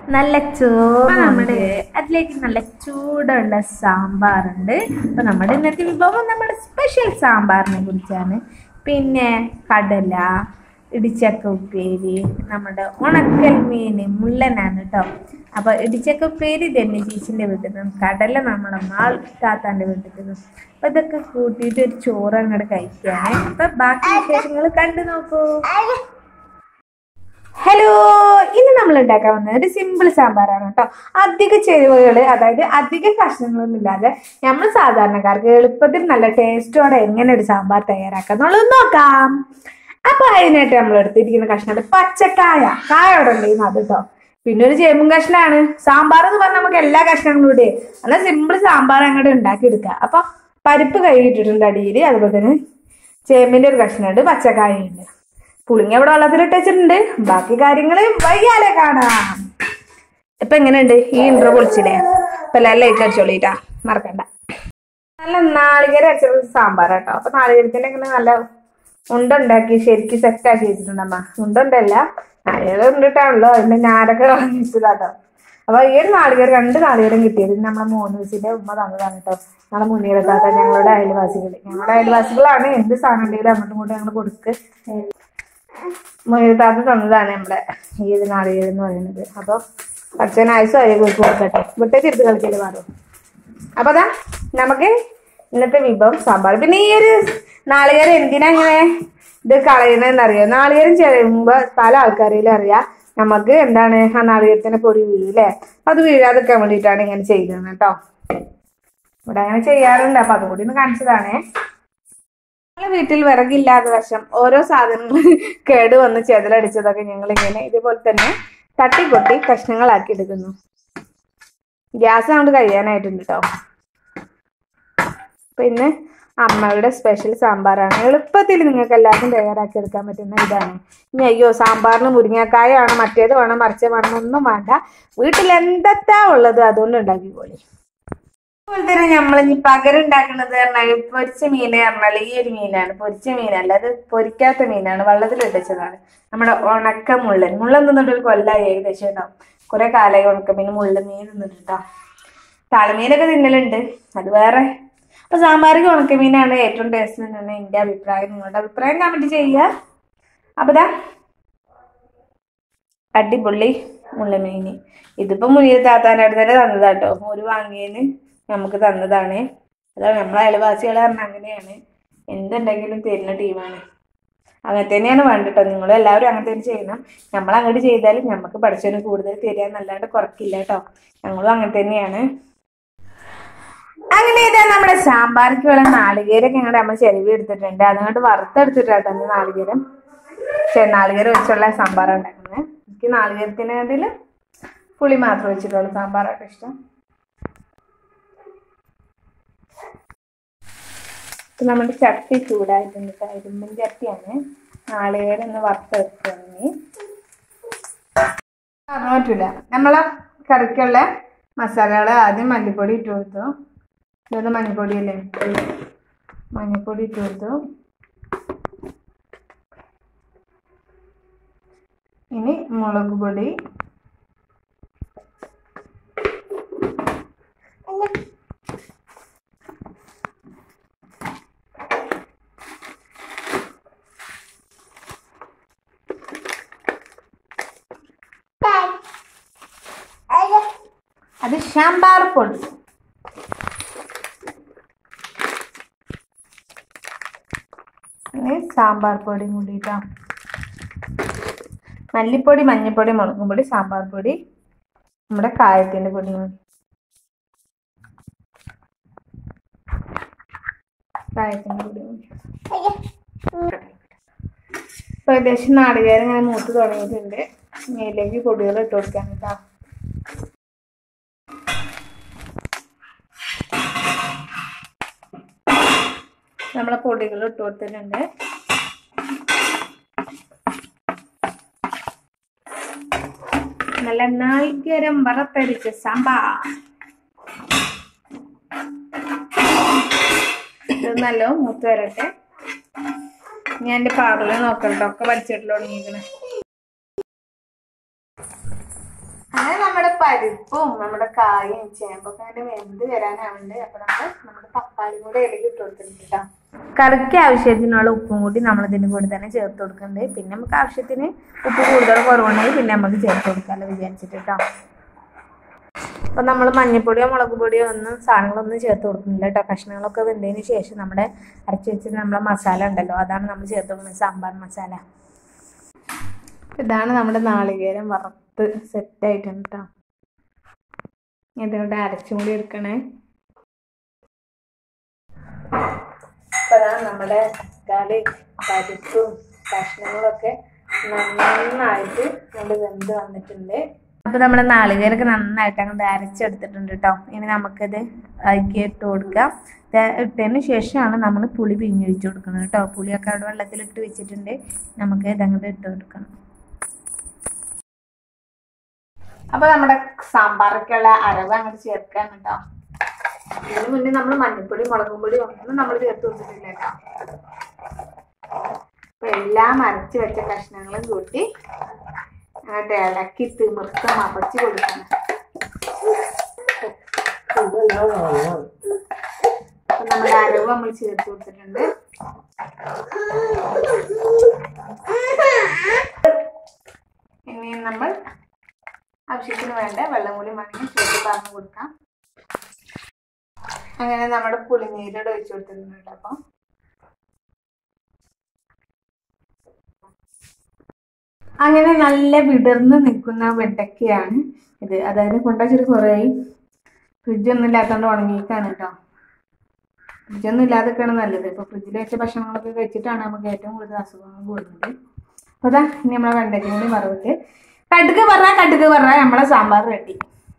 നല്ല ചോറുണ്ട്, അതിലേക്ക് നല്ല ചൂടുള്ള സാമ്പാറുണ്ട്. അപ്പൊ നമ്മുടെ ഇന്നത്തെ വിഭവം നമ്മുടെ സ്പെഷ്യൽ സാമ്പാറിനെ കുറിച്ചാണ്. പിന്നെ കടല, ഇടിച്ചക്ക ഉപ്പേരി, നമ്മുടെ ഉണക്കൽ മീൻ മുള്ളനാണ് കേട്ടോ. അപ്പൊ ഇടിച്ചക്ക ഉപ്പേരി തന്നെ ചേച്ചിന്റെ വീട്ടിൽ നിന്നും, കടല നമ്മുടെ മാൾ താത്താന്റെ വീട്ടിൽ നിന്നും. അപ്പൊ ഇതൊക്കെ കൂട്ടിയിട്ട് ഒരു ചോറ് അങ്ങോട്ട് കഴിക്കുകയാണ്. അപ്പൊ ബാക്കി വിശേഷങ്ങൾ കണ്ടു നോക്കൂ. ഹലോ, ഇന്ന് നമ്മൾ ഉണ്ടാക്കാൻ വന്നത് ഒരു സിമ്പിൾ സാമ്പാറാണ് കേട്ടോ. അധിക ചേരുവകൾ, അതായത് അധിക കഷ്ണങ്ങളൊന്നും ഇല്ലാതെ നമ്മൾ സാധാരണക്കാർക്ക് എളുപ്പത്തിൽ നല്ല ടേസ്റ്റോടെ എങ്ങനെ ഒരു സാമ്പാർ തയ്യാറാക്കാം എന്നുള്ളത് നോക്കാം. അപ്പൊ അതിനായിട്ട് നമ്മൾ എടുത്തിരിക്കുന്ന കഷ്ണമാണ് പച്ചക്കായ. കായ അവിടെ ഉണ്ടായിരുന്നു അത് കേട്ടോ. പിന്നെ ഒരു ചേമ്പും കഷ്ണമാണ്. സാമ്പാർ എന്ന് പറഞ്ഞാൽ നമുക്ക് എല്ലാ കഷ്ണങ്ങളും കൂടെ എന്നാൽ സിമ്പിൾ സാമ്പാർ അങ്ങോട്ട് ഉണ്ടാക്കിയെടുക്കുക. അപ്പൊ പരിപ്പ് കഴുകിയിട്ടിട്ടുണ്ട് അടിയിൽ. അതുപോലെ തന്നെ ചേമ്പിന്റെ ഒരു കഷ്ണമുണ്ട്, പച്ചക്കായ ഉണ്ട്, പുളിങ്ങ ഇവിടെ വെള്ളത്തിലിട്ട് വെച്ചിട്ടുണ്ട്. ബാക്കി കാര്യങ്ങള് വൈകാലെ കാണാം. ഇപ്പൊ എങ്ങനെയുണ്ട് ഈ ഇൻട്രോ പൊളിച്ചില്ലേ? ഇപ്പൊ എല്ലാവരും ലൈക്ക് അടിച്ചോളിട്ടാ, മറക്കണ്ട. നല്ല നാളികേരം അടിച്ച സാമ്പാറാട്ടോ. അപ്പൊ നാളികേരത്തിന്റെ ഇങ്ങനെ നല്ല ഉണ്ടാക്കി ശരിക്കും സെറ്റാക്കി വെച്ചിട്ടുണ്ടമ്മ. ഉണ്ടല്ല, നാളികേരം ഉണ്ടിട്ടാണല്ലോ അതിന്റെ ഞാരൊക്കെ വാങ്ങിച്ചതാട്ടോ. അപ്പൊ ഈ ഒരു നാളികേരം 2 നാളികേരം കിട്ടിയത് നമ്മളെ 3 വയസ്സിന്റെ ഉമ്മ തന്നതാണ് കേട്ടോ. ഞങ്ങളെ മുന്നേറത്താത്ത ഞങ്ങളുടെ അയൽവാസികളാണ്. എന്ത് സാധനം ഉണ്ടെങ്കിലും അങ്ങോട്ടും ഇങ്ങോട്ടും ഞങ്ങൾ കൊടുക്ക് മുന്നേറത്താത്ത തന്നതാണ് നമ്മുടെ ഈ ഒരു നാളികേരം എന്ന് പറയുന്നത്. അപ്പൊ അച്ഛൻ ആയുസും അരി കൊടുക്കട്ടെ, വിട്ടേ തിരുത്ത് കളിക്കല് മാറും. അപ്പൊ അതാ നമുക്ക് ഇന്നത്തെ വിഭവം സാമ്പാർ. പിന്നെ ഈ ഒരു നാളികേരം എന്തിനാ ഇങ്ങനെ ഇത് കളയണെന്നറിയോ? നാളികേരം ചെയ്യുമ്പോ പല ആൾക്കാരെങ്കിലും അറിയാം നമുക്ക് എന്താണ് ആ നാളികേരത്തിന്റെ പൊടി വീഴൂല്ലേ. അപ്പൊ അത് വീഴാതിരിക്കാൻ വേണ്ടിയിട്ടാണ് ഇങ്ങനെ ചെയ്യുന്നത് കേട്ടോ. ഇവിടെ അങ്ങനെ ചെയ്യാറുണ്ട്. അപ്പൊ അതുകൂടി ഒന്ന് കാണിച്ചതാണേ. ഞങ്ങളെ വീട്ടിൽ വിറകില്ലാത്ത വശം ഓരോ സാധനങ്ങൾ കേടുവന്ന് ചെതലടിച്ചതൊക്കെ ഞങ്ങൾ ഇങ്ങനെ ഇതുപോലെ തന്നെ തട്ടിക്കൊട്ടി കഷ്ണങ്ങളാക്കി എടുക്കുന്നു. ഗ്യാസ് അങ്ങോട്ട് കഴിയാനായിട്ടുണ്ട് കേട്ടോ. പിന്നെ അമ്മയുടെ സ്പെഷ്യൽ സാമ്പാറാണ്. എളുപ്പത്തിൽ നിങ്ങൾക്ക് എല്ലാവർക്കും തയ്യാറാക്കി എടുക്കാൻ പറ്റുന്ന ഇതാണ്. ഇനി അയ്യോ സാമ്പാറിന് മുരിങ്ങാക്കായ വേണം, മറ്റേത് വേണം, മറിച്ചത് വേണം, ഒന്നും വേണ്ട. വീട്ടിൽ എന്തൊക്കെയാ ഉള്ളത് അതുകൊണ്ട് ഉണ്ടാക്കിക്കോളി. അതുപോലെ തന്നെ നമ്മളിനി പകരം ഉണ്ടാക്കുന്നത് പറഞ്ഞാൽ പൊരിച്ച മീൻ പറഞ്ഞാൽ ഈ ഒരു മീനാണ്. പൊരിച്ച മീനല്ല, അത് പൊരിക്കാത്ത മീനാണ്, വെള്ളത്തിൽ ഇടിച്ചതാണ്. നമ്മുടെ ഉണക്ക മുള്ളൻ തിന്നിട്ട് ഒരു കൊല്ലായി ഏകദേശം ഉണ്ടാവും. കുറെ കാലമായി ഉണക്കമീൻ മീൻ തിന്നിട്ട് കേട്ടോ. തളമീനൊക്കെ തിന്നലുണ്ട്, അത് വേറെ. അപ്പൊ സാമ്പാറിക്ക് ഉണക്കമീനാണ് ഏറ്റവും ടേസ്റ്റ് എന്നാണ് എൻ്റെ അഭിപ്രായം. നിങ്ങളുടെ അഭിപ്രായം കമന്റ് ചെയ്യുക. അപ്പൊ ഇതാ അടിപൊളി മുള്ളമീന്. ഇതിപ്പോ മുന്നിൽ താത്താൻ്റെ അടുത്ത് തന്നെ തന്നതാട്ടോ. ഒരു വാങ്ങിയതിന് നമുക്ക് തന്നതാണ്. അതാണ് നമ്മളെ അയൽവാസികളെ പറഞ്ഞാൽ അങ്ങനെയാണ്, എന്തുണ്ടെങ്കിലും തരുന്ന ടീമാണ്. അങ്ങനെ തന്നെയാണ് വേണ്ടിട്ടോ. നിങ്ങളും എല്ലാവരും അങ്ങനെ തന്നെ ചെയ്യണം. നമ്മൾ അങ്ങോട്ട് ചെയ്താലും നമുക്ക് പഠിച്ചതിന് കൂടുതൽ തരാന്നല്ലാണ്ട് കുറക്കില്ല കേട്ടോ. ഞങ്ങളും അങ്ങനെ തന്നെയാണ്. അങ്ങനെ ഇതാ നമ്മുടെ സാമ്പാർക്ക് വേണ്ട നാളികേരൊക്കെ ഇങ്ങോട്ട് നമ്മൾ ചെലവ് എടുത്തിട്ടുണ്ട്. അതുകൊണ്ട് വറുത്തെടുത്തിട്ടാട്ടോ നാളികേരം വെച്ചുള്ള സാമ്പാർ ഉണ്ടാക്കുന്നത്. എനിക്ക് നാളികേരത്തിനതിൽ പുളി മാത്രം വെച്ചിട്ടുള്ള സാമ്പാറായിട്ട് ഇഷ്ടം. ഇപ്പം നമ്മുടെ ചട്ടി ചൂടായിട്ടുണ്ട്. ഇരുമ്പിൻ ചട്ടിയാണ്. നാളികേരം ഒന്ന് വറുത്തെടുക്കുകയാണെങ്കിൽ പറഞ്ഞു പറ്റില്ല. നമ്മളെ കറിക്കുള്ള മസാലകൾ ആദ്യം മല്ലിപ്പൊടി ഇട്ട് കൊടുത്തു. ഇതൊന്ന് മഞ്ഞൾപ്പൊടിയല്ലേ, മഞ്ഞൾപ്പൊടി ഇട്ട് കൊടുത്തു. ഇനി മുളക് പൊടി, അത് സാമ്പാർ പൊടി, സാമ്പാർ പൊടി കൂടിയിട്ടാ. മല്ലിപ്പൊടി, മഞ്ഞൾപ്പൊടി, മുളകും പൊടി, സാമ്പാർ പൊടി, നമ്മുടെ കായത്തിന്റെ പൊടി കൂടി. ഇപ്പൊ ഏകദേശം നാളികേരം ഇങ്ങനെ മൂത്ത് തുടങ്ങിയിട്ടുണ്ട്. മേലേക്ക് പൊടികൾ ഇട്ട് കൊടുക്കാൻ കേട്ടോ. നമ്മളെ പൊടികൾ ഇട്ട് കൊടുത്തിട്ടുണ്ട്. നല്ല നാളികേരം വറുത്തരിച്ച സാമ്പാർ. ഇത് നല്ല മൂത്ത് വരട്ടെ. ഞാൻ എൻ്റെ പാറില് നോക്കട്ടോ, ഒക്കെ വലിച്ചിട്ട് തുടങ്ങിയിരിക്കണേ. അങ്ങനെ നമ്മുടെ പരിപ്പും നമ്മുടെ കായും ചേമ്പൊക്കെ അങ്ങനെ വെന്ത് വരാനാവുന്നുണ്ട്. അപ്പൊ നമ്മുടെ തക്കാളിയും കൂടെ ഇടയ്ക്ക് ഇട്ട് കൊടുത്തിട്ടുണ്ട് കേട്ടോ. കറിക്ക് ആവശ്യത്തിനുള്ള ഉപ്പും കൂടി നമ്മൾ ഇതിന് കൂടി തന്നെ ചേർത്ത് കൊടുക്കുന്നുണ്ട്. പിന്നെ നമുക്ക് ആവശ്യത്തിന് ഉപ്പ് കൂടുതൽ കുറവുണ്ടെങ്കിൽ പിന്നെ നമുക്ക് ചേർത്ത് കൊടുക്കാമല്ലോ വിചാരിച്ചിട്ട് കേട്ടോ. അപ്പൊ നമ്മൾ മഞ്ഞൾപ്പൊടിയോ മുളക് പൊടിയോ ഒന്നും സാധനങ്ങളൊന്നും ചേർത്ത് കൊടുക്കുന്നില്ല കേട്ടോ. കഷ്ണങ്ങളൊക്കെ വെന്തതിന് ശേഷം നമ്മുടെ അരച്ച് വെച്ചിട്ട് നമ്മളെ മസാല ഉണ്ടല്ലോ, അതാണ് നമ്മൾ ചേർത്ത് കൊടുക്കുന്നത്, സാമ്പാർ മസാല. ഇതാണ് നമ്മുടെ നാളികേരം വറുത്ത് സെറ്റായിട്ടുണ്ട് കേട്ടോ. ഇതോടെ അരച്ചും കൂടി എടുക്കണേ. അപ്പൊ അതാണ് നമ്മുടെ തക്കാളി പരിപ്പും കഷ്ണങ്ങളൊക്കെ നന്നായിട്ട് കൊണ്ട് വെന്ത് വന്നിട്ടുണ്ട്. അപ്പൊ നമ്മുടെ നാളികേരൊക്കെ നന്നായിട്ട് അങ്ങോട്ട് അരച്ചെടുത്തിട്ടുണ്ട് കേട്ടോ. ഇനി നമുക്കിത് അതിലേക്ക് ഇട്ട് കൊടുക്കാം. ഇട്ടതിന് ശേഷമാണ് നമ്മൾ പുളി പിഴിഞ്ഞ് വെച്ച് കൊടുക്കുന്നത് കേട്ടോ. പുളിയൊക്കെ അവിടെ വെള്ളത്തിലിട്ട് വെച്ചിട്ടുണ്ട്. നമുക്ക് ഇതങ്ങോട്ട് ഇട്ട് കൊടുക്കണം. അപ്പൊ നമ്മുടെ സാമ്പാറൊക്കെയുള്ള അരവ് അങ്ങോട്ട് ചേർക്കാൻ കേട്ടോ. ഇതിന് മുന്നേ നമ്മൾ മഞ്ഞൾപ്പൊടി മുളകും പൊടി ഒന്നും നമ്മൾ ചേർത്ത് കൊടുത്തിട്ടില്ല കേട്ടോ. അപ്പൊ എല്ലാം അരച്ച് വെച്ച കഷ്ണങ്ങളും കൂട്ടി അങ്ങോട്ട് ഇളക്കി തിമിർത്ത് മറച്ച് കൊടുക്കണം. അപ്പൊ നമ്മുടെ അരവ് നമ്മൾ ചേർത്ത് കൊടുത്തിട്ടുണ്ട്. ഇനി നമ്മൾ ആവശ്യത്തിന് വേണ്ട വെള്ളം കൂടി വേണമെങ്കിൽ ചേർത്ത് പറഞ്ഞു കൊടുക്കാം. അങ്ങനെ നമ്മുടെ പുളിനീരോട് ഒഴിച്ചു കൊടുത്തിട്ടുണ്ട്. അപ്പൊ അങ്ങനെ നല്ല വിടർന്ന് നിൽക്കുന്ന വെണ്ടയ്ക്കയാണ് ഇത്. അതായത് കൊണ്ടുവച്ചിട്ട് കുറേ ഫ്രിഡ്ജൊന്നും ഇല്ലാത്തതുകൊണ്ട് ഉണങ്ങിയിട്ടാണ് കേട്ടോ. ഫ്രിഡ്ജൊന്നും ഇല്ലാതൊക്കെയാണ് നല്ലത്. ഇപ്പൊ ഫ്രിഡ്ജിൽ വെച്ച ഭക്ഷണങ്ങളൊക്കെ കഴിച്ചിട്ടാണ് നമുക്ക് ഏറ്റവും കൂടുതൽ അസുഖങ്ങൾ കൂടുന്നത്. അപ്പൊ അതാ ഇനി നമ്മളെ വെണ്ടയ്ക്കും കൂടി വറവിട്ട് കടുക് പറഞ്ഞാൽ നമ്മളെ സാമ്പാർ റെഡി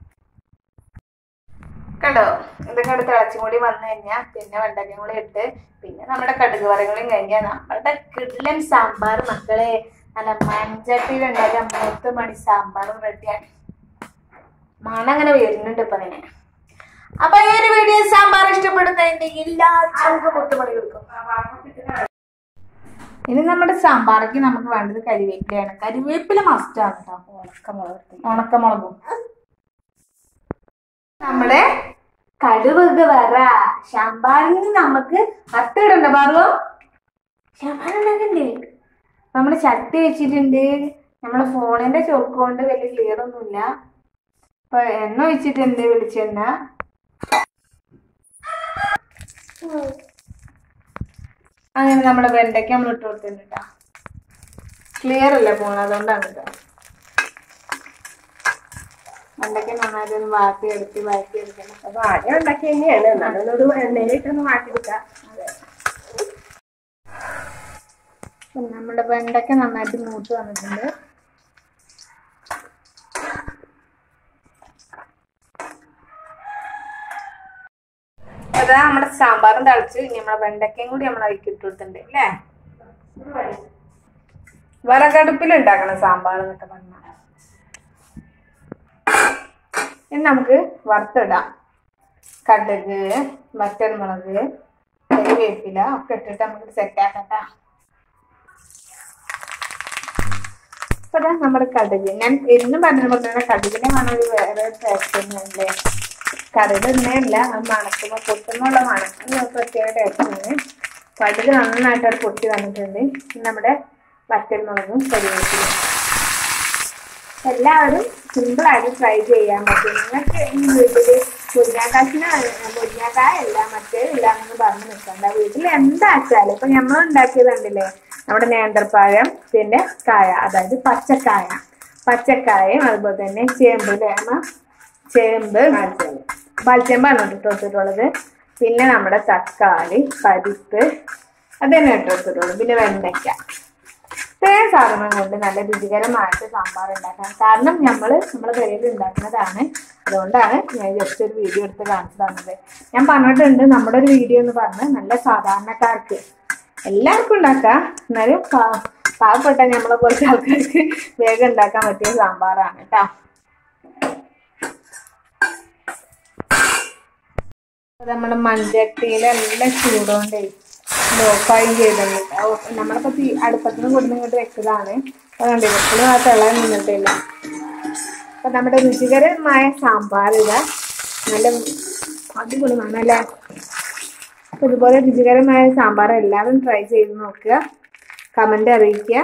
കണ്ടോ. ഇതൊക്കെ അടുത്ത് തിളച്ചും കൂടി വന്നു കഴിഞ്ഞാൽ പിന്നെ വെണ്ടയ്ക്കും കൂടി ഇട്ട് പിന്നെ നമ്മുടെ കടുക് വറകളും കഴിഞ്ഞാൽ നമ്മളുടെ കിടിലൻ സാമ്പാർ മക്കളെ നല്ല മൺചട്ടിയിൽ ഉണ്ടാക്കിയ 3 മണി സാമ്പാറും റെഡിയാണ്. മണം അങ്ങനെ വരുന്നുണ്ട് ഇപ്പൊ തന്നെ. അപ്പൊ ഈ ഒരു വീഡിയോ സാമ്പാർ ഇഷ്ടപ്പെടുന്നുണ്ടെങ്കിൽ എല്ലാവർക്കും 10 മണി കൊടുക്കും. ഇനി നമ്മുടെ സാമ്പാറയ്ക്ക് നമുക്ക് വേണ്ടത് കരിവേപ്പിലയാണ്. കരിവേപ്പില മസ്റ്റാണ് കേട്ടോ. ഉണക്കമുളകും നമ്മുടെ കടുവക വറ സാമ്പാറിന് നമുക്ക് വറുത്തിടണ്ട പാറോ. സാമ്പാർ ഉണ്ടാക്കണ്ടേ? നമ്മള് ചട്ടി വെച്ചിട്ടുണ്ട്. നമ്മളെ ഫോണിന്റെ ചോക്ക് കൊണ്ട് വലിയ ക്ലിയർ ഒന്നുമില്ല. അപ്പൊ എണ്ണ ഒഴിച്ചിട്ടുണ്ട്, വെളിച്ചെണ്ണ. അങ്ങനെ നമ്മുടെ വെണ്ടയ്ക്ക് നമ്മൾ ഇട്ട് കൊടുത്തിട്ടുണ്ട് കേട്ടോ. ക്ലിയർ അല്ല ഫോൺ, അതുകൊണ്ടാണ് കേട്ടോ. വെണ്ടയ്ക്ക് നന്നായിട്ട് ഒന്ന് വാട്ടിയെടുക്കണം. അപ്പൊ ആദ്യം ഉണ്ടാക്കി തന്നെയാണ്. എന്നാലൊരു എണ്ണയിലിട്ടൊന്ന് മാറ്റിയെടുക്കാം. അതെ, നമ്മുടെ വെണ്ടയ്ക്ക നന്നായിട്ട് മൂത്ത് വന്നിട്ടുണ്ട്. അതാ നമ്മുടെ സാമ്പാറും തളിച്ച് ഇനി നമ്മളെ വെണ്ടയ്ക്കയും കൂടി നമ്മൾ അതിലേക്ക് ഇട്ട് കൊടുത്തിട്ടുണ്ട് അല്ലേ. വിറകടുപ്പിൽ ഉണ്ടാക്കണം സാമ്പാർ എന്നൊക്കെ പറഞ്ഞാൽ. ഇനി നമുക്ക് വറുത്തിടാം. കടുക്, വറ്റൽമുളക്, കരിവേപ്പില ഒക്കെ ഇട്ടിട്ട് നമുക്ക് സെറ്റ് ആക്കട്ടാ. അപ്പൊ നമ്മുടെ കടുക് ഞാൻ എന്നും പറഞ്ഞ പോലെ തന്നെ കടുകിനെ മണം ഒരു വേറെ ടേസ്റ്റ് തന്നെയല്ലേ. കറിയുടെ എണ്ണയല്ല, അത് മണക്കുമ്പോൾ പൊട്ടുന്നുള്ള മണം പ്രത്യേക ടേസ്റ്റാണ്. കടുക് നന്നായിട്ട് അത് പൊട്ടി വന്നിട്ടുണ്ട്. നമ്മുടെ വറ്റൽമുളകും കരിവേപ്പിലും എല്ലാവരും സിമ്പിളായിട്ട് ട്രൈ ചെയ്യാൻ പറ്റും. നിങ്ങൾക്ക് ഈ വീട്ടില് മുരിങ്ങാക്കായ അല്ല മറ്റേ ഇല്ലാന്ന് പറഞ്ഞ് നിൽക്കണ്ട. വീട്ടിൽ എന്താച്ചാലും ഇപ്പൊ നമ്മൾ ഉണ്ടാക്കിയത് കണ്ടില്ലേ, നമ്മുടെ നേന്ത്രപ്പഴം, പിന്നെ കായ, അതായത് പച്ചക്കായയും അതുപോലെ തന്നെ ചേമ്പ് പാൽച്ചേമ്പാണ് ഇട്ടിട്ടുള്ളത്. പിന്നെ നമ്മുടെ തക്കാളി, പരിപ്പ് അത് തന്നെ ഇട്ടിട്ടുള്ളൂ. പിന്നെ വെണ്ടയ്ക്ക. ഇത്രയും സാധനം കൊണ്ട് നല്ല രുചികരമായിട്ട് സാമ്പാർ ഉണ്ടാക്കാം. കാരണം നമ്മളെ കയ്യിൽ ഉണ്ടാക്കുന്നതാണ്. അതുകൊണ്ടാണ് ഞാൻ ജസ്റ്റ് ഒരു വീഡിയോ എടുത്ത് കാണിച്ചു തന്നത്. ഞാൻ പറഞ്ഞിട്ടുണ്ട് നമ്മുടെ ഒരു വീഡിയോ എന്ന് പറഞ്ഞ് നല്ല സാധാരണക്കാർക്ക് എല്ലാവർക്കും ഉണ്ടാക്കാം. എന്നാലും പാവപ്പെട്ട നമ്മളെ പോലത്തെ ആൾക്കാർക്ക് വേഗം ഉണ്ടാക്കാൻ പറ്റിയ സാമ്പാറാണ് കേട്ടോ. നമ്മുടെ മൺചട്ടിയിൽ എല്ലാം ചൂടുകൊണ്ടേ ഓഫായും ചെയ്തിട്ടുണ്ട്. നമ്മളിപ്പോ അടുപ്പത്തിന് കൊടുന്ന് ഇങ്ങോട്ട് വെച്ചതാണ്. അതുകൊണ്ട് എപ്പോഴും ആ തിള നിന്നിട്ടില്ല. അപ്പൊ നമ്മുടെ രുചികരമായ സാമ്പാർ ഇതാ നല്ല അടിപൊളിയാണ് അല്ലേ. അപ്പൊ ഇതുപോലെ രുചികരമായ സാമ്പാർ എല്ലാവരും ട്രൈ ചെയ്ത് നോക്കുക, കമന്റ് അറിയിക്കുക.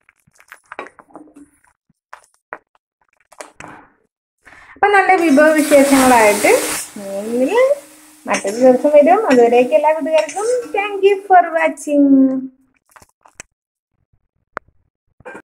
അപ്പൊ നല്ല വിഭവ വിശേഷങ്ങളായിട്ട് മറ്റൊരു ദിവസം വരും. അതുവരേക്കും എല്ലാ കൂട്ടുകാർക്കും താങ്ക് യു ഫോർ വാച്ചിങ്.